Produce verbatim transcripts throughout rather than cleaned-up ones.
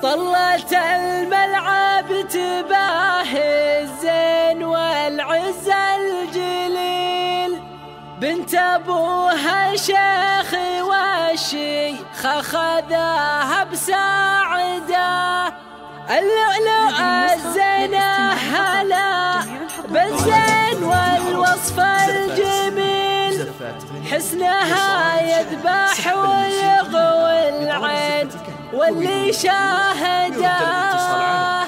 طلت الملعب تباهي الزين والعز الجليل، بنت ابوها شيخ والشيخ اخذاها بساعده، اللؤلؤ الزينه هلا بالزين والوصف الجميل، حسنها يذبح ويغوي العين واللي شاهده.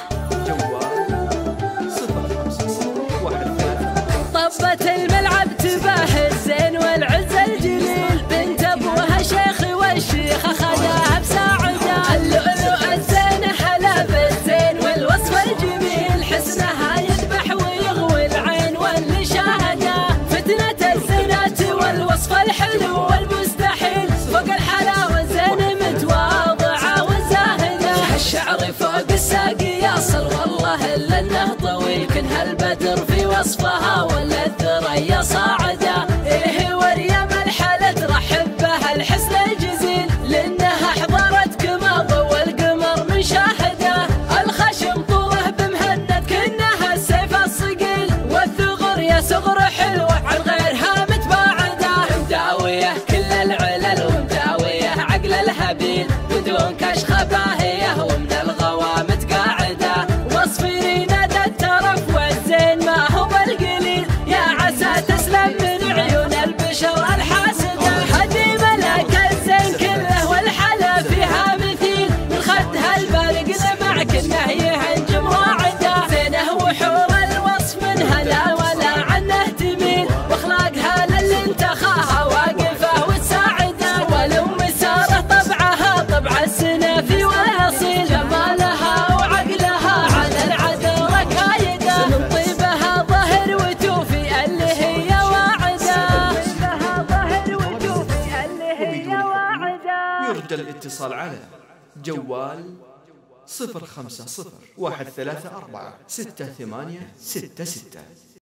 طبت الملعب تباه الزين والعز الجليل، بنت ابوها شيخ والشيخ اخذاها بساعده، اللؤلؤ الزين هلا بالزين والوصف الجميل، حسنها يذبح ويغوي العين واللي شاهده، فتنة الزينة والوصف الحلو والمستحيل، فوق الحلاوة الزين متواضعة وزاهده، الشعر فوق الساق يصل والله الا انه طويل، كنها البدر في وصفها ولا الثريا صاعده، ايه وريم الحلا ترحب بها الحسن الجزيل، لانها حضرت كما ضوى القمر من شاهده، الخشم طوله بمهند كانها السيف الصقيل، والثغر يا صغر حلوه عن غيرها متباعده، مداويه كل العلل ومداويه عقل الهبيل، بدون كشخه باهيه ومن الغوى متقاعده، وصفي نادى الترف والزين ما هو بالقليل، يا عسى تسلم من عيون البشر الحاسده، هدي ملك الزين كله والحلا فيها مثيل، من خدها البارق لمع كنه يهنجم واعده، زينه وحور الوصف منها لا ولا عنه تميل، واخلاقها للي انتخاها واقفه وتساعده، ولو مساره طبعها طبع السنافي والاصيل، جمالها وعقلها على العدل ركايده، من طيبها ظهر وتوفي اللي هي واعده، طيبها ظهر وتوفي اللي هي واعده. يرجى الاتصال على جوال صفر خمسة صفر واحد ثلاثة أربعة ستة ثمانية ستة ستة.